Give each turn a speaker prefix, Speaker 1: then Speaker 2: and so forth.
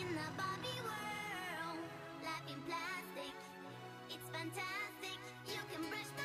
Speaker 1: In a Barbie world, life in plastic, it's fantastic. You can brush